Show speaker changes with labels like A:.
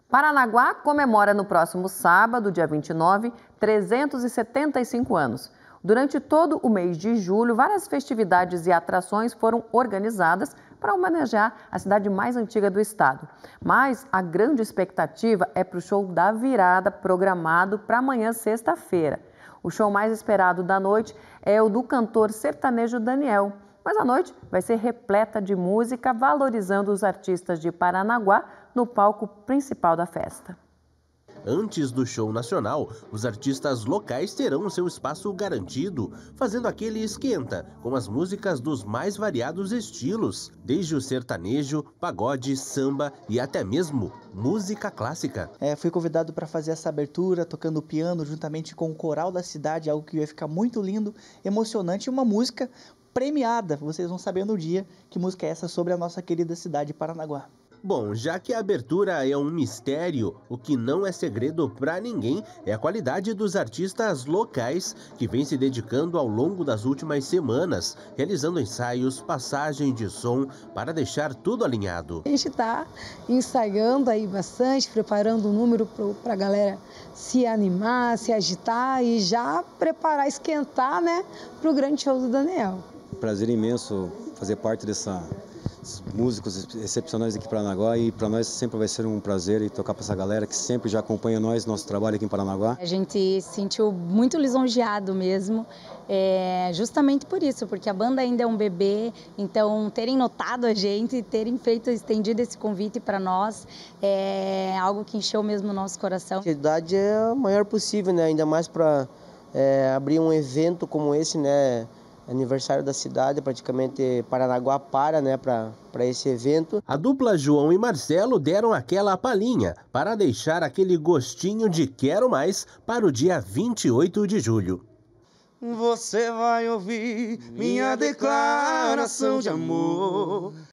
A: Paranaguá comemora no próximo sábado, dia 29, 375 anos. Durante todo o mês de julho, várias festividades e atrações foram organizadas para homenagear a cidade mais antiga do estado. Mas a grande expectativa é para o show da virada, programado para amanhã, sexta-feira. O show mais esperado da noite é o do cantor sertanejo Daniel. Mas a noite vai ser repleta de música, valorizando os artistas de Paranaguá no palco principal da festa.
B: Antes do show nacional, os artistas locais terão seu espaço garantido, fazendo aquele esquenta, com as músicas dos mais variados estilos, desde o sertanejo, pagode, samba e até mesmo música clássica.
C: Fui convidado para fazer essa abertura, tocando piano juntamente com o coral da cidade, algo que vai ficar muito lindo, emocionante, e uma música premiada. Vocês vão saber no dia que música é essa sobre a nossa querida cidade de Paranaguá.
B: Bom, já que a abertura é um mistério, o que não é segredo para ninguém é a qualidade dos artistas locais que vêm se dedicando ao longo das últimas semanas, realizando ensaios, passagem de som para deixar tudo alinhado.
D: A gente está ensaiando aí bastante, preparando um número para a galera se animar, se agitar e já preparar, esquentar, né, para o grande show do Daniel.
E: Prazer imenso fazer parte desses músicos excepcionais aqui em Paranaguá, e para nós sempre vai ser um prazer e tocar para essa galera que sempre já acompanha nosso trabalho aqui em Paranaguá.
F: A gente se sentiu muito lisonjeado mesmo, justamente por isso, porque a banda ainda é um bebê, então terem notado a gente, terem estendido esse convite para nós, é algo que encheu mesmo o nosso coração.
G: A idade é a maior possível, né? Ainda mais para abrir um evento como esse, né? Aniversário da cidade, praticamente Paranaguá né, para esse evento.
B: A dupla João e Marcelo deram aquela palhinha para deixar aquele gostinho de quero mais para o dia 28 de julho.
H: Você vai ouvir minha declaração de amor.